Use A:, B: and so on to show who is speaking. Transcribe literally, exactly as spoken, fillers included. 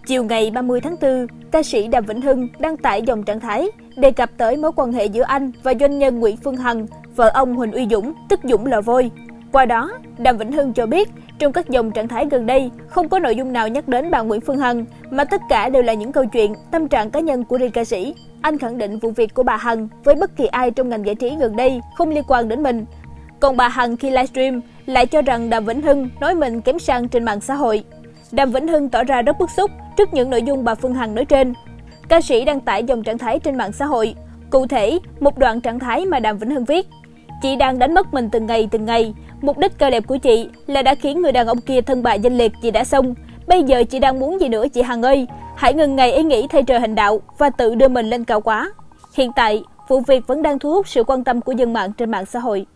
A: Chiều ngày ba mươi tháng tư, ca sĩ Đàm Vĩnh Hưng đăng tải dòng trạng thái đề cập tới mối quan hệ giữa anh và doanh nhân Nguyễn Phương Hằng, vợ ông Huỳnh Uy Dũng, tức Dũng Lò Vôi. Qua đó, Đàm Vĩnh Hưng cho biết trong các dòng trạng thái gần đây không có nội dung nào nhắc đến bà Nguyễn Phương Hằng, mà tất cả đều là những câu chuyện, tâm trạng cá nhân của riêng ca sĩ. Anh khẳng định vụ việc của bà Hằng với bất kỳ ai trong ngành giải trí gần đây không liên quan đến mình. Còn bà Hằng khi livestream lại cho rằng Đàm Vĩnh Hưng nói mình kém sang trên mạng xã hội. Đàm Vĩnh Hưng tỏ ra rất bức xúc trước những nội dung bà Phương Hằng nói trên. Ca sĩ đăng tải dòng trạng thái trên mạng xã hội. Cụ thể, một đoạn trạng thái mà Đàm Vĩnh Hưng viết: "Chị đang đánh mất mình từng ngày từng ngày. Mục đích cao đẹp của chị là đã khiến người đàn ông kia thân bại danh liệt, chị đã xong. Bây giờ chị đang muốn gì nữa chị Hằng ơi? Hãy ngừng ngày ý nghĩ thay trời hành đạo và tự đưa mình lên cao quá." Hiện tại, vụ việc vẫn đang thu hút sự quan tâm của dân mạng trên mạng xã hội.